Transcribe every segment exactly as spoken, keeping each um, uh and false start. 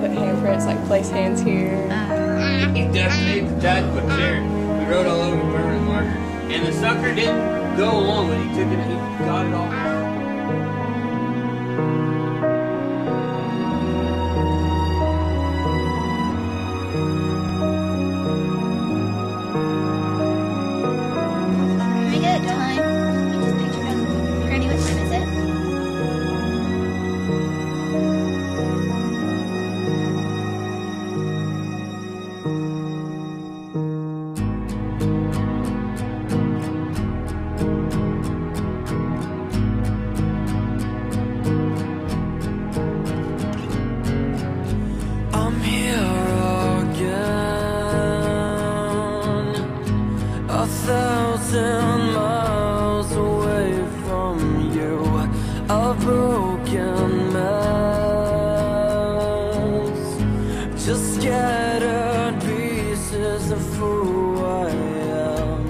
put handprints, like place hands here. He duct-taped the tags with chair. We wrote all over permanent marker. And the sucker didn't go along with it. He took it and he got it off. Very good. Time. You just picture him. Granny, what time is it? I'm here again, a thousand miles away from you, a broken mess, just scattered pieces of who I am.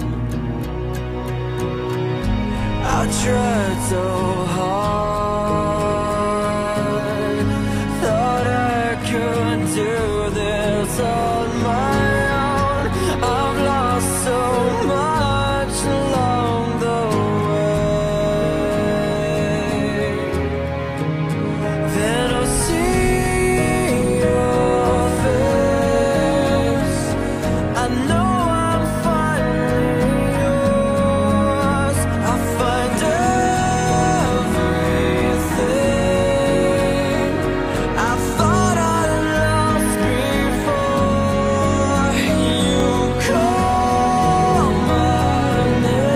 I tried so hard, thought I could do this on my own. I've lost so much along the way. Then I see your face, I know I'm finally yours. I find everything I thought I'd lost before. You call my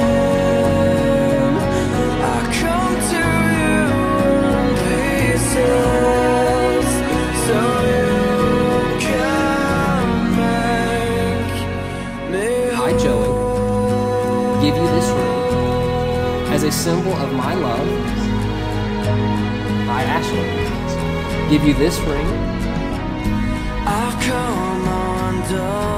name, I come to you in pieces, so you can make me I, Joey, give you this ring as a symbol of my love. I, Ashley, give you this ring I've come undone.